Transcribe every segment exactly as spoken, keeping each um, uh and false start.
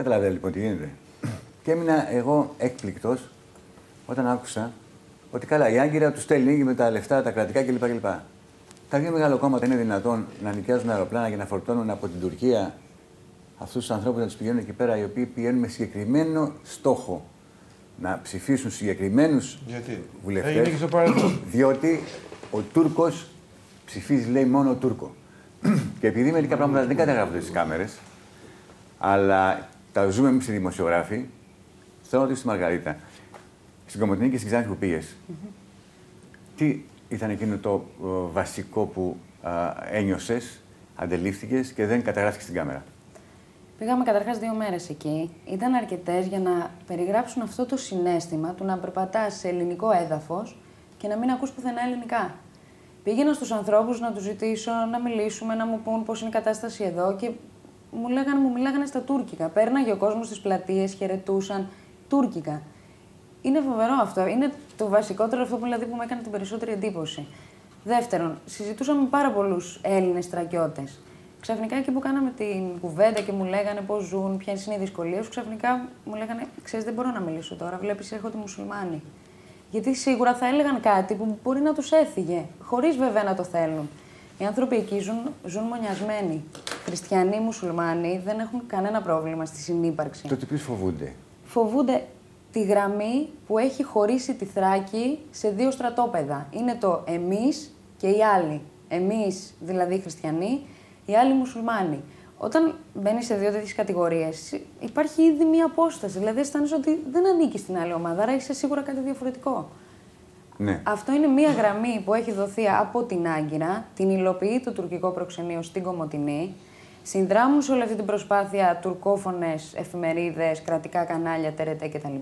Καταλαβαίνετε λοιπόν τι γίνεται. Και έμεινα εγώ έκπληκτος όταν άκουσα ότι καλά, η Άγκυρα του στέλνει με τα λεφτά, τα κρατικά κλπ. κλπ. Τα δύο μεγάλα κόμματα είναι δυνατόν να νοικιάζουν αεροπλάνα και να φορτώνουν από την Τουρκία αυτούς τους ανθρώπους να τους πηγαίνουν εκεί πέρα, οι οποίοι πηγαίνουν με συγκεκριμένο στόχο να ψηφίσουν συγκεκριμένους βουλευτές. Έγινε και στο παρελθόν. Διότι ο Τούρκος ψηφίζει, λέει, μόνο Τούρκο. Και επειδή μερικά πράγματα δεν καταγράφονται στις κάμερες, αλλά τα ζούμε εμείς οι δημοσιογράφοι, θέλω να ρωτήσω τη Μαργαρίτα. Στην Κομοτηνή και στην Ξάνθη που πήγες, mm-hmm. τι ήταν εκείνο το uh, βασικό που uh, ένιωσες, αντελήφθηκες και δεν καταγράφηκες στην κάμερα? Πήγαμε καταρχάς δύο μέρες εκεί. Ήταν αρκετές για να περιγράψουν αυτό το συναίσθημα του να περπατάς σε ελληνικό έδαφος και να μην ακούς πουθενά ελληνικά. Πήγαινα στους ανθρώπους να τους ζητήσω να μιλήσουμε, να μου πούν πώς είναι η κατάσταση εδώ και μου, λέγανε, μου μιλάγανε στα τουρκικά. Πέρναγε ο κόσμος στις πλατείες, χαιρετούσαν τουρκικά. Είναι φοβερό αυτό. Είναι το βασικότερο αυτό που, δηλαδή, που μου έκανε την περισσότερη εντύπωση. Δεύτερον, συζητούσαμε με πάρα πολλούς Έλληνες στρατιώτες. Ξαφνικά εκεί που κάναμε την κουβέντα και μου λέγανε πώς ζουν, ποιες είναι οι δυσκολίες, ξαφνικά μου λέγανε: Ξέρεις, δεν μπορώ να μιλήσω τώρα. Βλέπεις, έρχονται μουσουλμάνοι. Γιατί σίγουρα θα έλεγαν κάτι που μπορεί να τους έφυγε, χωρίς βέβαια να το θέλουν. Οι άνθρωποι εκεί ζουν, ζουν μονιασμένοι. Χριστιανοί, μουσουλμάνοι δεν έχουν κανένα πρόβλημα στη συνύπαρξη. Τότε ποιους φοβούνται? Φοβούνται τη γραμμή που έχει χωρίσει τη Θράκη σε δύο στρατόπεδα. Είναι το εμείς και οι άλλοι. Εμείς, δηλαδή χριστιανοί, οι άλλοι μουσουλμάνοι. Όταν μπαίνεις σε δύο τέτοιες κατηγορίες, υπάρχει ήδη μία απόσταση. Δηλαδή, αισθάνεσαι ότι δεν ανήκεις στην άλλη ομάδα, άρα είσαι σίγουρα κάτι διαφορετικό. Ναι. Αυτό είναι μία γραμμή που έχει δοθεί από την Άγκυρα, την υλοποιεί το τουρκικό προξενείο στην Κομοτηνή. Συνδράμουν σε όλη αυτή την προσπάθεια τουρκόφωνες εφημερίδες, κρατικά κανάλια, τερετέ κτλ.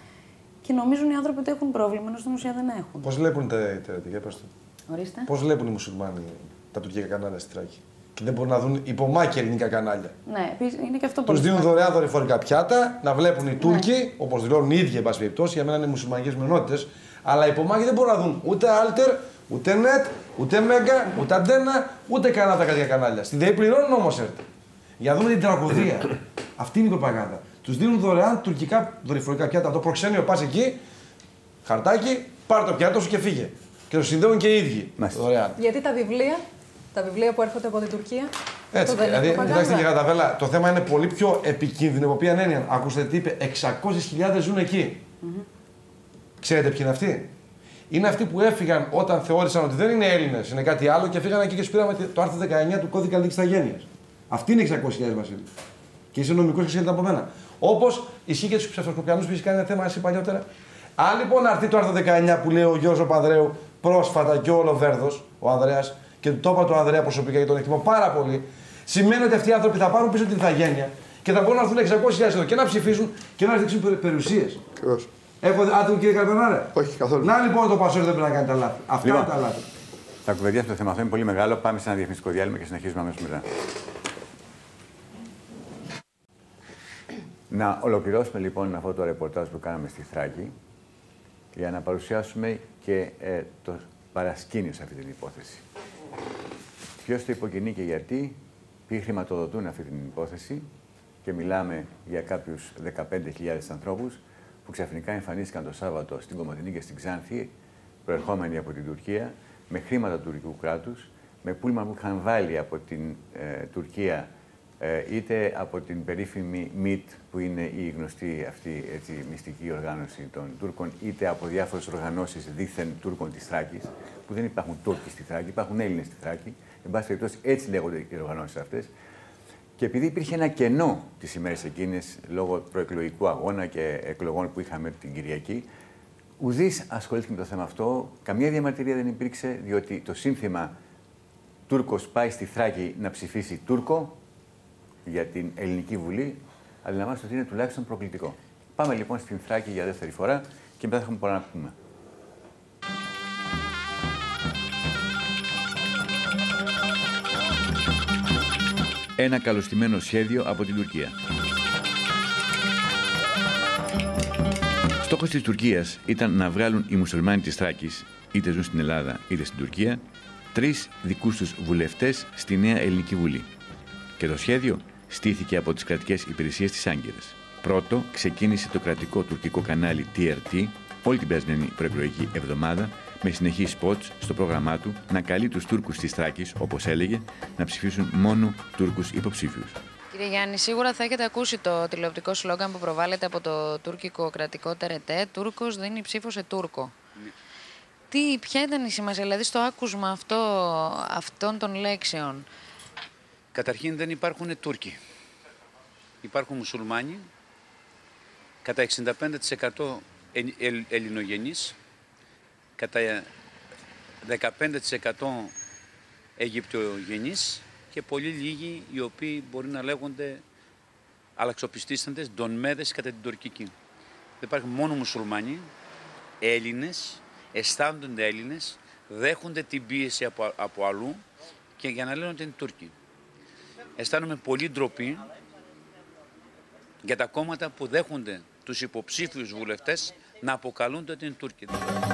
Και νομίζουν οι άνθρωποι ότι έχουν πρόβλημα, ενώ στην ουσία δεν έχουν. Πώς βλέπουν τα τερετέ, για πες το. Ορίστε. Πώς βλέπουν οι μουσουλμάνοι τα τουρκικά κανάλια στη Θράκη? Και δεν μπορούν να δουν υπομάκια ελληνικά κανάλια. Ναι, είναι και αυτό που. Τους δίνουν δωρεάν δορυφορικά πιάτα, να βλέπουν οι Τούρκοι, ναι. όπως δηλώνουν οι ίδιοι, εν πάση περιπτώσει, για μένα είναι μουσουλμανικές μειονότητες. Αλλά οι υπομάκοι δεν μπορούν να δουν ούτε Alter, ούτε Net, ούτε Mega, ούτε Αντένα, ούτε κανένα από τα κρατικά κανάλια. Στην ΔΕΗ πληρώνουν όμως έρθει. Για να δούμε την τραγωδία. Αυτή είναι η προπαγάνδα. Τους δίνουν δωρεάν τουρκικά δορυφορικά πιάτα. Από το προξένιο πας εκεί, χαρτάκι, πάρε το πιάτο σου και φύγε. Και το συνδέουν και οι ίδιοι. Δωρεάν. Γιατί τα βιβλία, τα βιβλία που έρχονται από την Τουρκία. Έτσι. Δηλαδή, κοιτάξτε, κύριε Καταβέλα, το θέμα είναι πολύ πιο επικίνδυνο. Από ποια έννοια? Ακούστε τι είπε, εξακόσιες χιλιάδες ζουν εκεί. Mm-hmm. Ξέρετε ποιοι είναι αυτοί? Είναι αυτοί που έφυγαν όταν θεώρησαν ότι δεν είναι Έλληνες, είναι κάτι άλλο και φύγαν εκεί και σπήραμε το άρθρο δεκαεννιά του Κώδικα Αλληλεγγύης Ηθαγένειας. Αυτοί είναι εξακόσιες χιλιάδες, Βασίλη. Και είσαι νομικός και ξέρετε από μένα. Όπως ισχύει και στους ψευδοσκοπιανούς που έχει κάνει ένα θέμα εσύ παλιότερα. Αν λοιπόν έρθει το άρθρο δεκαεννιά που λέει ο Γιώργος Παπανδρέου πρόσφατα και όλο Βέρδος, ο Ανδρέας, και το είπα τον Ανδρέα προσωπικά γιατί τον εκτιμώ πάρα πολύ, σημαίνει ότι αυτοί οι άνθρωποι θα πάρουν πίσω την ηθαγένεια και θα μπορούν να έρθουν εξακόσιες χιλιάδες εδώ και να ψηφίσουν και να ρίξουν περιουσίες. Έχω άδικο, κύριε Καρπενάρε? Όχι, καθόλου. Να λοιπόν το Πασόκ δεν πρέπει να κάνει τα λάθη. Αυτά λοιπόν, είναι τα λάθη. Θα κουβεντιάσουμε το θέμα αυτό, είναι πολύ μεγάλο. Πάμε σε ένα διαφημιστικό διάλειμμα και συνεχίζουμε αμέσως μετά. Να ολοκληρώσουμε λοιπόν αυτό το ρεπορτάζ που κάναμε στη Θράκη για να παρουσιάσουμε και ε, το παρασκήνιο σε αυτή την υπόθεση. Ποιος το υποκινεί και γιατί, ποιοι χρηματοδοτούν αυτή την υπόθεση και μιλάμε για κάποιους δεκαπέντε χιλιάδες ανθρώπους που ξαφνικά εμφανίστηκαν το Σάββατο στην Κομοτηνή και στην Ξάνθη, προερχόμενοι από την Τουρκία, με χρήματα του τουρκικού κράτους, με πούλμαν που είχαν βάλει από την ε, Τουρκία, ε, είτε από την περίφημη ΜΙΤ, που είναι η γνωστή αυτή έτσι, μυστική οργάνωση των Τούρκων, είτε από διάφορες οργανώσεις δίθεν Τούρκων της Θράκης, που δεν υπάρχουν Τούρκοι στη Θράκη, υπάρχουν Έλληνες στη Θράκη. Εν πάση περιπτώσει, έτσι λέγονται οι οργανώσεις αυτές. Και επειδή υπήρχε ένα κενό τις ημέρες εκείνες, λόγω προεκλογικού αγώνα και εκλογών που είχαμε την Κυριακή, ουδής ασχολήθηκε με το θέμα αυτό. Καμία διαμαρτυρία δεν υπήρξε, διότι το σύνθημα «Τούρκος πάει στη Θράκη να ψηφίσει Τούρκο» για την Ελληνική Βουλή, αντιλαμβάνεστε ότι είναι τουλάχιστον προκλητικό. Πάμε λοιπόν στην Θράκη για δεύτερη φορά και μετά θα έχουμε πολλά να πούμε. Ένα καλωστημένο σχέδιο από την Τουρκία. Στόχος της Τουρκίας ήταν να βγάλουν οι μουσουλμάνοι της Θράκης, είτε ζουν στην Ελλάδα είτε στην Τουρκία, τρεις δικούς τους βουλευτές στη νέα Ελληνική Βουλή. Και το σχέδιο στήθηκε από τις κρατικές υπηρεσίες της Άγκυρας. Πρώτο, ξεκίνησε το κρατικό τουρκικό κανάλι τι αρ τι όλη την περασμένη προεκλογική εβδομάδα με συνεχείς σποτς στο πρόγραμμά του να καλεί τους Τούρκους της Θράκης, όπως έλεγε, να ψηφίσουν μόνο Τούρκους υποψήφιους. Κύριε Γιάννη, σίγουρα θα έχετε ακούσει το τηλεοπτικό σλόγγαν που προβάλλεται από το τουρκικό κρατικό τε ερ τι, «Τούρκος δίνει ψήφο σε Τούρκο». Ναι. Τι, ποια ήταν η σημασία, δηλαδή, στο άκουσμα αυτό, αυτών των λέξεων? Καταρχήν δεν υπάρχουν Τούρκοι. Υπάρχουν μουσουλμάνοι, κατά εξήντα πέντε τοις εκατό ελληνογενείς, κατά δεκαπέντε τοις εκατό Αιγυπτιογενείς και πολύ λίγοι οι οποίοι μπορεί να λέγονται αλλαξοπιστήσαντες, ντονμέδες κατά την τουρκική. Δεν υπάρχουν μόνο μουσουλμάνοι, Έλληνες, αισθάνονται Έλληνες, δέχονται την πίεση από, από αλλού και για να λένε ότι είναι Τούρκοι. Αισθάνομαι πολύ ντροπή για τα κόμματα που δέχονται τους υποψήφιους βουλευτές να αποκαλούνται ότι είναι Τούρκοι.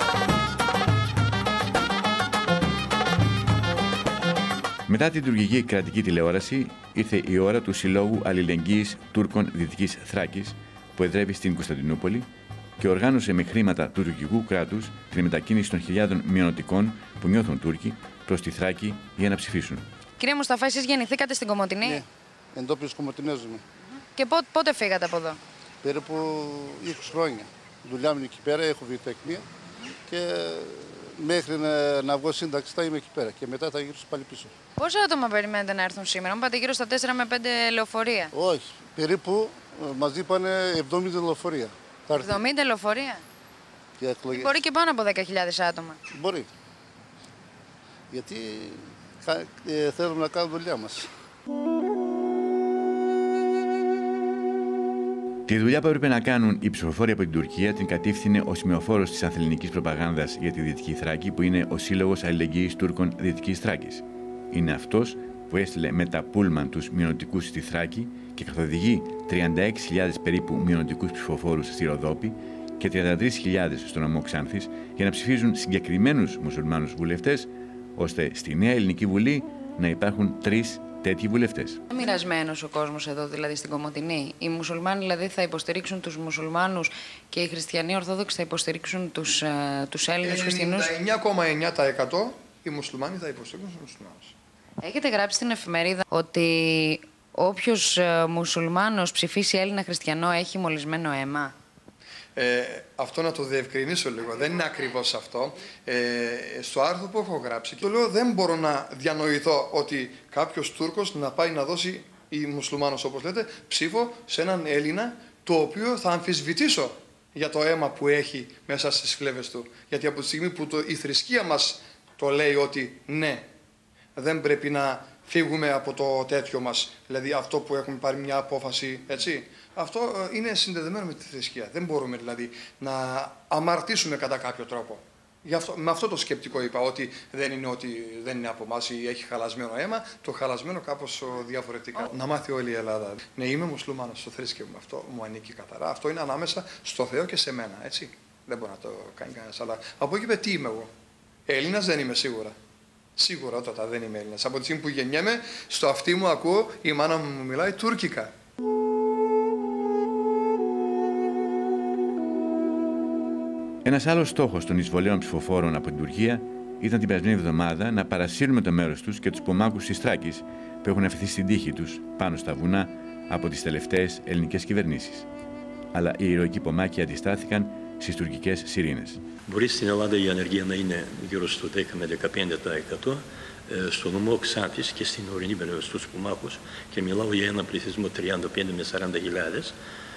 Μετά την τουρκική κρατική τηλεόραση ήρθε η ώρα του Συλλόγου Αλληλεγγύης Τούρκων Δυτικής Θράκης που εδρεύει στην Κωνσταντινούπολη και οργάνωσε με χρήματα του τουρκικού κράτους την μετακίνηση των χιλιάδων μειονοτικών που νιώθουν Τούρκοι προς τη Θράκη για να ψηφίσουν. Κύριε Μουσταφά, εσείς γεννηθήκατε στην Κομοτηνή? Ναι, εντόπιος Κομοτηνέζομαι. Και πότε, πότε φύγατε από εδώ? Περίπου είκοσι χρόνια. Δουλειά μου εκεί πέρα, έχω βιοτεχνία και μέχρι να, να βγω σύνταξη θα είμαι εκεί πέρα και μετά θα γυρίσω πάλι πίσω. Πόσα άτομα περιμένετε να έρθουν σήμερα? Μου είπατε γύρω στα τέσσερα με πέντε λεωφορεία. Όχι, περίπου μας είπανε εβδομήντα λεωφορεία. εβδομήντα λεωφορεία? Και εκλογές. Μπορεί και πάνω από δέκα χιλιάδες άτομα. Μπορεί. Γιατί ε, θέλουμε να κάνουμε δουλειά μας. Τη δουλειά που έπρεπε να κάνουν οι ψηφοφόροι από την Τουρκία την κατήφθηνε ο σημεοφόρος της ανθελληνικής προπαγάνδας για τη Δυτική Θράκη, που είναι ο Σύλλογος Αλληλεγγύης Τούρκων Δυτικής Θράκης. Είναι αυτός που έστειλε με τα πούλμαν τους μειονοτικούς στη Θράκη και καθοδηγεί τριάντα έξι χιλιάδες περίπου μειονοτικούς ψηφοφόρους στη Ροδόπη και τριάντα τρεις χιλιάδες στο νομό Ξάνθης για να ψηφίζουν συγκεκριμένους μουσουλμάνους βουλευτές, ώστε στη Νέα Ελληνική Βουλή να υπάρχουν τρεις τέτοιοι βουλευτές. Μοιρασμένος ο κόσμος εδώ, δηλαδή στην Κομοτηνή. Οι μουσουλμάνοι δηλαδή θα υποστηρίξουν τους μουσουλμάνους και οι χριστιανοί Ορθόδοξοι θα υποστηρίξουν τους, uh, τους Έλληνες χριστιανούς. ενενήντα εννιά κόμμα εννιά τοις εκατό οι μουσουλμάνοι θα υποστηρίξουν τους μουσουλμάνους. Έχετε γράψει στην εφημερίδα ότι όποιος uh, μουσουλμάνος ψηφίσει Έλληνα χριστιανό έχει μολυσμένο αίμα. Ε, αυτό να το διευκρινίσω λίγο. Δεν είναι ακριβώς αυτό. Ε, στο άρθρο που έχω γράψει, το λέω, δεν μπορώ να διανοηθώ ότι κάποιος Τούρκος να πάει να δώσει, ή μουσουλμάνος όπως λέτε, ψήφο σε έναν Έλληνα, το οποίο θα αμφισβητήσω για το αίμα που έχει μέσα στις φλέβες του. Γιατί από τη στιγμή που το, η θρησκεία μας το λέει ότι ναι, δεν πρέπει να φύγουμε από το τέτοιο μας, δηλαδή αυτό που έχουμε πάρει μια απόφαση, έτσι. Αυτό είναι συνδεδεμένο με τη θρησκεία. Δεν μπορούμε δηλαδή να αμαρτήσουμε κατά κάποιο τρόπο. Γι αυτό, με αυτό το σκεπτικό είπα ότι δεν είναι ότι δεν είναι από εμάς ή έχει χαλασμένο αίμα, το χαλασμένο κάπως διαφορετικά. Να μάθει όλη η Ελλάδα. Ναι, είμαι μουσουλμάνος, το θρήσκευμα μου, αυτό μου ανήκει καθαρά. Αυτό είναι ανάμεσα στο Θεό και σε μένα, έτσι. Δεν μπορεί να το κάνει κανένας. Αλλά από εκεί πέρα τι είμαι εγώ? Έλληνας δεν είμαι σίγουρα. Σίγουρα τότε δεν είμαι Έλληνας. Από τη στιγμή που γεννιέμαι, στο αυτί μου ακούω η μάνα μου μιλάει τουρκικά. Ένας άλλος στόχος των εισβολέων ψηφοφόρων από την Τουρκία ήταν την περασμένη εβδομάδα να παρασύρουν το μέρος τους και τους πομάκους της Θράκης που έχουν αφαιθεί στην τύχη τους πάνω στα βουνά από τις τελευταίες ελληνικές κυβερνήσεις. Αλλά οι ηρωικοί πομάκοι αντιστάθηκαν στις τουρκικές σιρήνες. Μπορεί στην Ελλάδα η ανεργία να είναι γύρω στο δέκα με δεκαπέντε τοις εκατό, στο νομό Ξάνθης και στην ορεινή περιοχή στους πομάκους, και μιλάω για ένα πληθυσμό τριάντα πέντε με σαράντα χιλιάδες.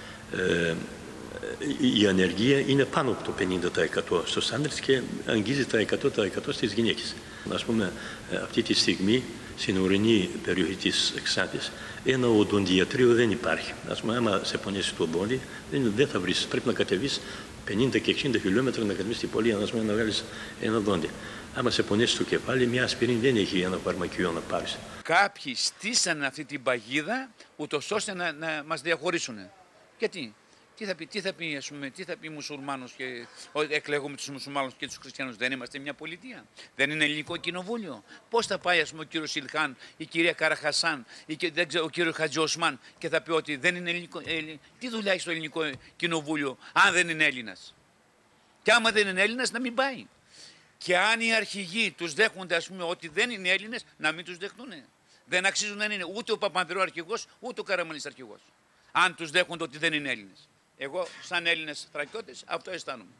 Η ανεργία είναι πάνω από το πενήντα τοις εκατό στους άντρες και αγγίζει τα εκατό τοις εκατό στις γυναίκες. Ας πούμε, αυτή τη στιγμή στην ορεινή περιοχή της Ξάνθης ένα οδοντιατρίο δεν υπάρχει. Ας πούμε, άμα σε πονέσει το οδόντι, δεν, δεν θα βρεις. Πρέπει να κατεβείς πενήντα και εξήντα χιλιόμετρα να κατεβείς στην πόλη, ας πούμε, να βγάλεις ένα δόντι. Άμα σε πονέσει το κεφάλι, μια ασπιρίνη δεν έχει ένα φαρμακείο να πάρεις. Κάποιοι στήσαν αυτή την παγίδα ούτως ώστε να, να μας διαχωρίσουν. Γιατί? Τι θα πει, τι θα πει, ας πούμε, τι θα πει μουσουλμάνος και εκλέγουμε τους μουσουλμάνους και τους χριστιανούς. Δεν είμαστε μια πολιτεία. Δεν είναι ελληνικό κοινοβούλιο. Πώς θα πάει, ας πούμε, ο κύριος Ιλχάν, η κυρία Καραχασάν, η, δεν ξέρω, ο κύριος Χατζιοσμάν και θα πει ότι δεν είναι ελληνικό. Ε, τι δουλειά έχει στο ελληνικό κοινοβούλιο, αν δεν είναι Έλληνας. Και άμα δεν είναι Έλληνας, να μην πάει. Και αν οι αρχηγοί τους δέχονται, ας πούμε, ότι δεν είναι Έλληνες, να μην τους δεχτούν. Δεν αξίζουν να είναι ούτε ο Παπανδρέου αρχηγός, ούτε ο Καραμανλής αρχηγός. Αν τους δέχονται ότι δεν είναι Έλληνες. Εγώ, σαν Έλληνες θρακιώτες, αυτό αισθάνομαι.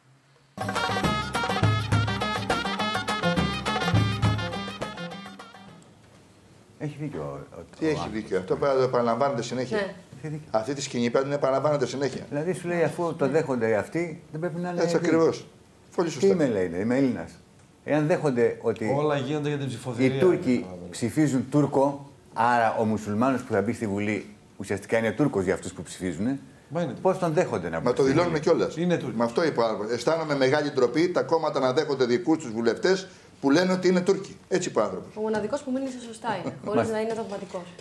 Έχει δίκιο. Τι έχει δίκιο, αυτό πρέπει να το επαναλαμβάνεται συνέχεια. Ναι. Αυτή τη σκηνή πρέπει να επαναλαμβάνεται συνέχεια. Δηλαδή σου λέει, αφού το δέχονται αυτοί, δεν πρέπει να είναι. Έτσι ακριβώς. Πολύ σωστά. Τι είμαι, λέει, είμαι Έλληνας. Εάν δέχονται ότι όλα γίνονται για την ψηφοθυρία. Οι Τούρκοι ψηφίζουν Τούρκο, άρα ο μουσουλμάνος που θα μπει στη Βουλή ουσιαστικά είναι Τούρκος για αυτούς που ψηφίζουν. Πώς τον δέχονται να μπει? Μα το δηλώνουμε κιόλας. Είναι Τούρκοι. Με αυτό είπα. Αισθάνομαι μεγάλη ντροπή τα κόμματα να δέχονται δικούς τους βουλευτές που λένε ότι είναι Τούρκοι. Έτσι είπα άνθρωπος. Ο μοναδικός που μίλησε σωστά είναι, χωρίς να είναι δογματικός.